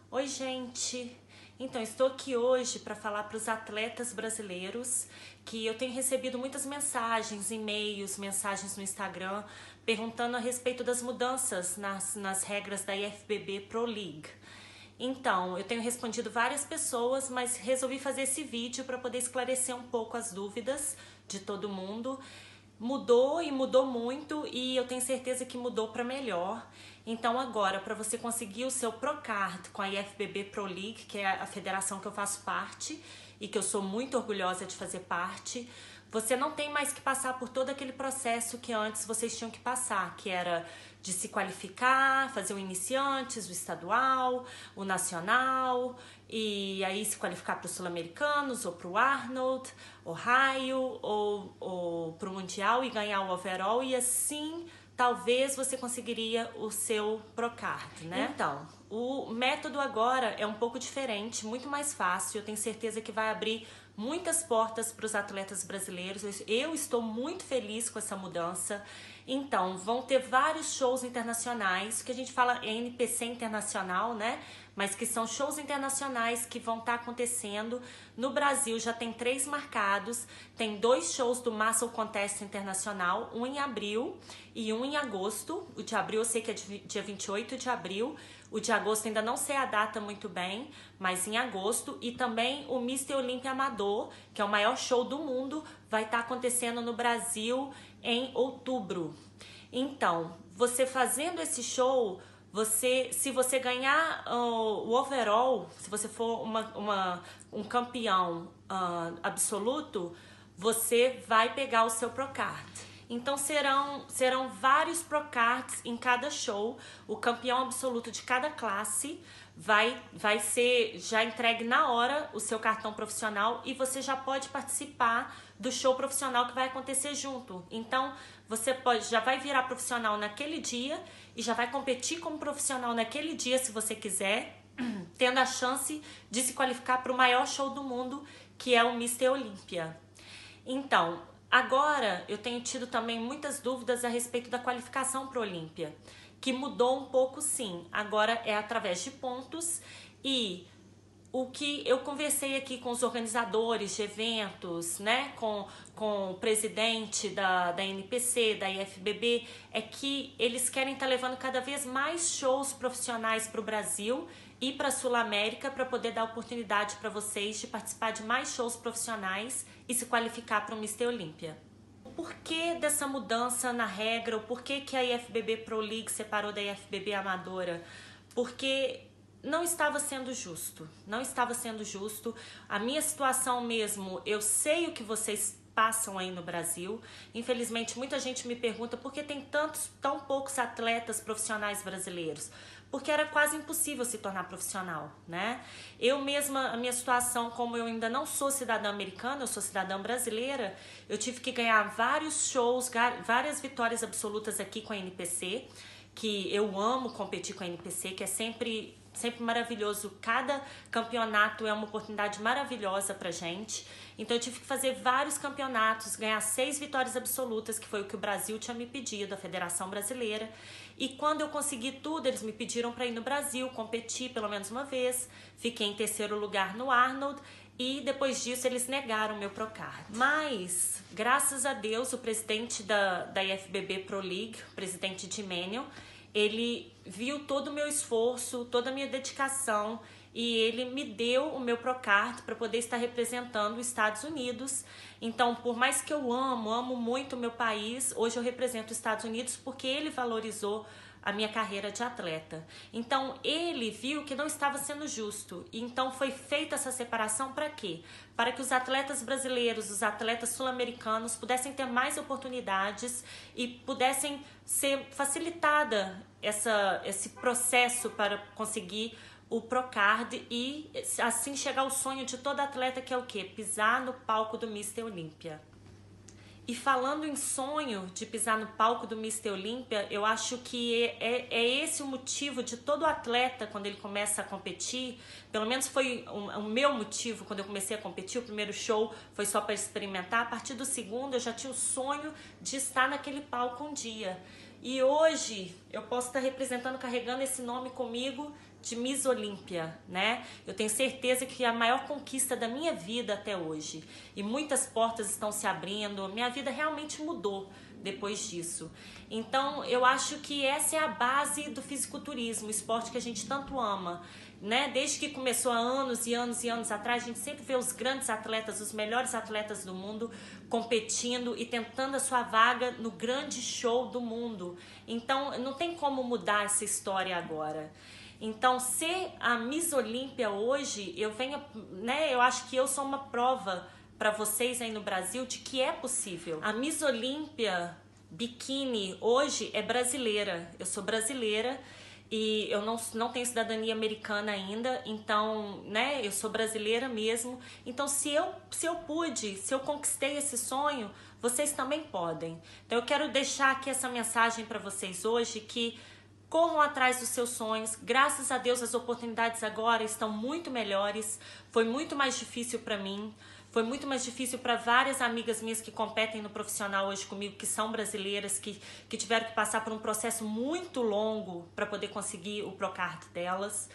Oi, gente! Então, estou aqui hoje para falar para os atletas brasileiros que eu tenho recebido muitas mensagens, e-mails, mensagens no Instagram perguntando a respeito das mudanças nas regras da IFBB Pro League. Então, eu tenho respondido várias pessoas, mas resolvi fazer esse vídeo para poder esclarecer um pouco as dúvidas de todo mundo. Mudou e mudou muito e eu tenho certeza que mudou para melhor. Então agora, para você conseguir o seu Procard com a IFBB Pro League, que é a federação que eu faço parte e que eu sou muito orgulhosa de fazer parte, você não tem mais que passar por todo aquele processo que antes vocês tinham que passar, que era de se qualificar, fazer o iniciantes, o estadual, o nacional, e aí se qualificar para os sul-americanos, ou para o Arnold, Ohio, ou para o Mundial e ganhar o overall, e assim talvez você conseguiria o seu Procard, né? Então, o método agora é um pouco diferente, muito mais fácil. Eu tenho certeza que vai abrir muitas portas para os atletas brasileiros. Eu estou muito feliz com essa mudança. Então, vão ter vários shows internacionais, que a gente fala NPC internacional, né? Mas que são shows internacionais que vão estar acontecendo. No Brasil já tem 3 marcados, tem 2 shows do Muscle Contest Internacional, um em abril e um em agosto. O de abril eu sei que é dia 28 de abril, o de agosto ainda não sei a data muito bem, mas em agosto. E também o Mr. Olympia Amador, que é o maior show do mundo, vai estar acontecendo no Brasil em outubro. Então, você fazendo esse show, se você ganhar o overall, se você for um campeão absoluto, você vai pegar o seu Procard. Então serão vários Procards em cada show. O campeão absoluto de cada classe vai ser já entregue na hora o seu cartão profissional e você já pode participar do show profissional que vai acontecer junto. Então você já vai virar profissional naquele dia e já vai competir como profissional naquele dia, se você quiser, tendo a chance de se qualificar para o maior show do mundo, que é o Mr. Olympia. Então, agora eu tenho tido também muitas dúvidas a respeito da qualificação para o Olímpia, que mudou um pouco sim, agora é através de pontos. E o que eu conversei aqui com os organizadores de eventos, né, com o presidente da NPC, da IFBB, é que eles querem estar levando cada vez mais shows profissionais para o Brasil e para a Sul-América, para poder dar oportunidade para vocês de participar de mais shows profissionais e se qualificar para o Mr. Olympia. O porquê dessa mudança na regra, o porquê que a IFBB Pro League separou da IFBB Amadora? Porque não estava sendo justo, não estava sendo justo. A minha situação mesmo, eu sei o que vocês passam aí no Brasil. Infelizmente, muita gente me pergunta por que tem tão poucos atletas profissionais brasileiros. Porque era quase impossível se tornar profissional, né? Eu mesma, a minha situação, como eu ainda não sou cidadã americana, eu sou cidadã brasileira, eu tive que ganhar vários shows, várias vitórias absolutas aqui com a NPC, que eu amo competir com a NPC, que é sempre maravilhoso. Cada campeonato é uma oportunidade maravilhosa pra gente. Então eu tive que fazer vários campeonatos, ganhar 6 vitórias absolutas, que foi o que o Brasil tinha me pedido, a Federação Brasileira. E quando eu consegui tudo, eles me pediram para ir no Brasil, competir pelo menos uma vez. Fiquei em 3º lugar no Arnold e depois disso eles negaram o meu Procard. Mas, graças a Deus, o presidente da IFBB Pro League, o presidente de Manuel, ele viu todo o meu esforço, toda a minha dedicação e ele me deu o meu Procard para poder estar representando os Estados Unidos. Então, por mais que eu amo muito o meu país, hoje eu represento os Estados Unidos porque ele valorizou a minha carreira de atleta. Então, ele viu que não estava sendo justo. Então, foi feita essa separação para quê? Para que os atletas brasileiros, os atletas sul-americanos pudessem ter mais oportunidades e pudessem ser facilitada esse processo para conseguir o Procard e assim chegar ao sonho de todo atleta, que é o quê? Pisar no palco do Mr. Olympia. E falando em sonho de pisar no palco do Mr. Olympia, eu acho que é esse o motivo de todo atleta quando ele começa a competir. Pelo menos foi o meu motivo quando eu comecei a competir. O primeiro show foi só para experimentar. A partir do segundo eu já tinha o sonho de estar naquele palco um dia. E hoje eu posso estar representando, carregando esse nome comigo de Miss Olímpia, né? Eu tenho certeza que é a maior conquista da minha vida até hoje. E muitas portas estão se abrindo, minha vida realmente mudou depois disso. Então, eu acho que essa é a base do fisiculturismo, o esporte que a gente tanto ama, né? Desde que começou há anos e anos e anos atrás, a gente sempre vê os grandes atletas, os melhores atletas do mundo competindo e tentando a sua vaga no grande show do mundo. Então, não tem como mudar essa história agora. Então, ser a Miss Olímpia hoje, eu acho que eu sou uma prova para vocês aí no Brasil de que é possível. A Miss Olímpia Biquíni hoje é brasileira. Eu sou brasileira e eu não tenho cidadania americana ainda, então, né, eu sou brasileira mesmo. Então, se eu conquistei esse sonho, vocês também podem. Então, eu quero deixar aqui essa mensagem para vocês hoje que corram atrás dos seus sonhos. Graças a Deus as oportunidades agora estão muito melhores. Foi muito mais difícil para mim. Foi muito mais difícil para várias amigas minhas que competem no profissional hoje comigo, que são brasileiras, que tiveram que passar por um processo muito longo para poder conseguir o Procard delas.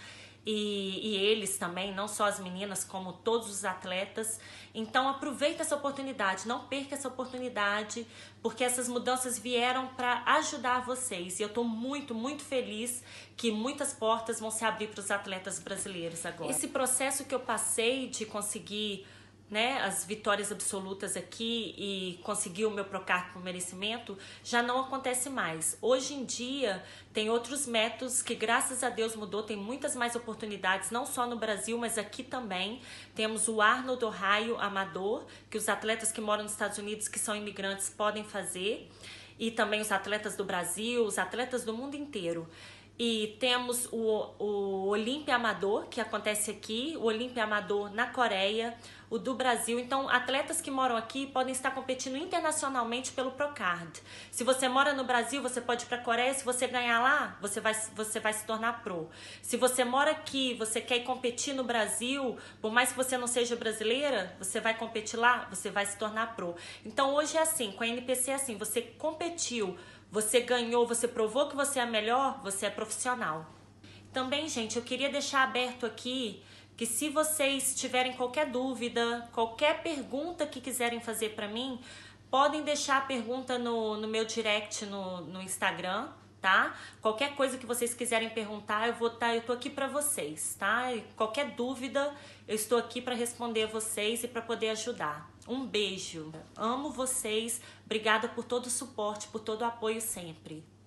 E eles também, não só as meninas, como todos os atletas. Então aproveita essa oportunidade, não perca essa oportunidade, porque essas mudanças vieram para ajudar vocês. E eu estou muito, muito feliz que muitas portas vão se abrir para os atletas brasileiros agora. Esse processo que eu passei de conseguir, né, as vitórias absolutas aqui e conseguir o meu Procard por merecimento, já não acontece mais. Hoje em dia tem outros métodos que graças a Deus mudou, tem muitas mais oportunidades, não só no Brasil, mas aqui também. Temos o Arnold Ohio Amador, que os atletas que moram nos Estados Unidos, que são imigrantes, podem fazer, e também os atletas do Brasil, os atletas do mundo inteiro. E temos o Olímpia Amador, que acontece aqui, o Olímpia Amador na Coreia, o do Brasil. Então, atletas que moram aqui podem estar competindo internacionalmente pelo Procard. Se você mora no Brasil, você pode ir para a Coreia. Se você ganhar lá, você vai se tornar pro. Se você mora aqui, você quer ir competir no Brasil, por mais que você não seja brasileira, você vai competir lá, você vai se tornar pro. Então, hoje é assim, com a NPC é assim, você competiu, você ganhou, você provou que você é melhor, você é profissional. Também, gente, eu queria deixar aberto aqui que se vocês tiverem qualquer dúvida, qualquer pergunta que quiserem fazer para mim, podem deixar a pergunta no meu direct no Instagram, tá? Qualquer coisa que vocês quiserem perguntar, eu tô aqui para vocês, tá? E qualquer dúvida, eu estou aqui para responder a vocês e para poder ajudar. Um beijo. Amo vocês. Obrigada por todo o suporte, por todo o apoio sempre.